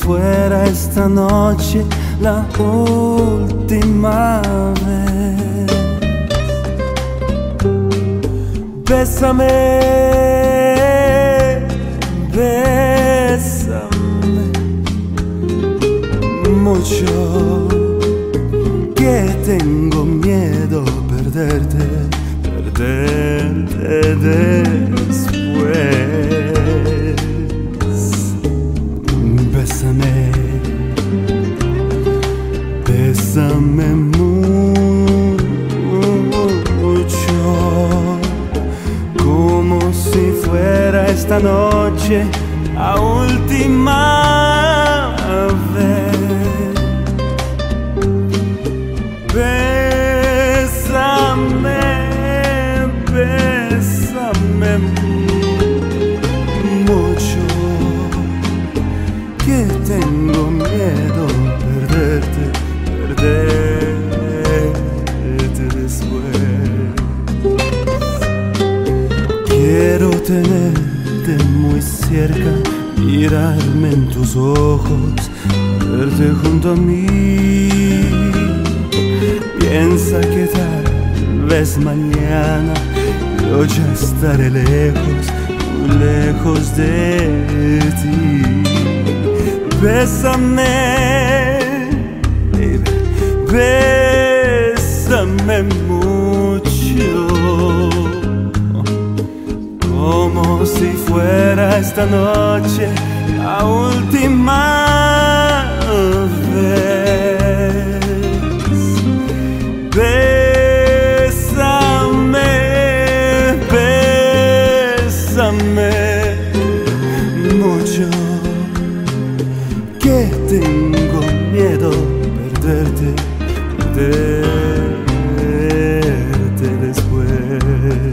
fuera esta noche la última vez. Bésame, bésame mucho, que tengo miedo perderte después. Bésame, bésame mucho, como si fuera esta noche la última vez. Bésame, bésame mucho, que tengo miedo perderte después. Quiero tenerte muy cerca, mirarme en tus ojos, verte junto a mí. Piensa que tal vez mañana yo ya estaré lejos, muy lejos de ti. Bésame, baby, bésame mucho, como si fuera esta noche la última vez. Bésame, bésame mucho, que tengo miedo perderte después.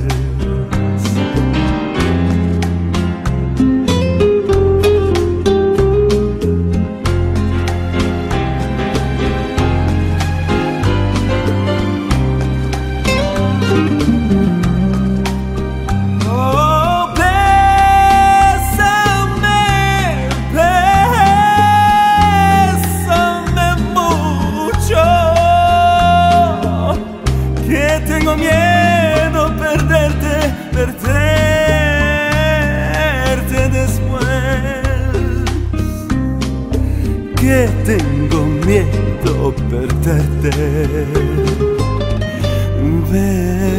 Tengo miedo perderte después. Que tengo miedo perderte.